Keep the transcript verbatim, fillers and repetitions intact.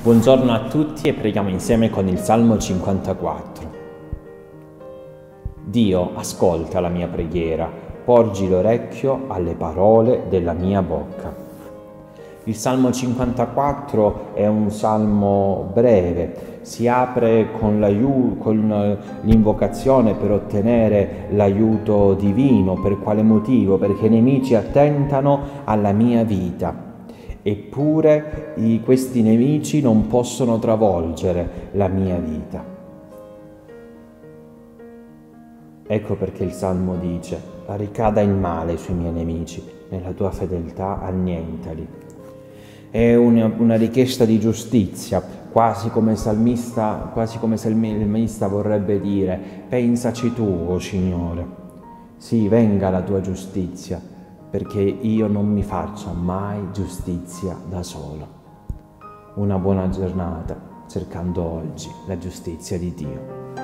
Buongiorno a tutti e preghiamo insieme con il Salmo cinquantaquattro. Dio, ascolta la mia preghiera, porgi l'orecchio alle parole della mia bocca. Il Salmo cinquantaquattro è un salmo breve, si apre con, con l'invocazione per ottenere l'aiuto divino. Per quale motivo? Perché i nemici attentano alla mia vita. Eppure i, questi nemici non possono travolgere la mia vita. Ecco perché il Salmo dice: ricada il male sui miei nemici, nella tua fedeltà annientali. È una, una richiesta di giustizia, quasi come, salmista, quasi come se il salmista vorrebbe dire: pensaci tu, o Signore, sì, venga la tua giustizia, perché io non mi faccio mai giustizia da solo. Una buona giornata, cercando oggi la giustizia di Dio.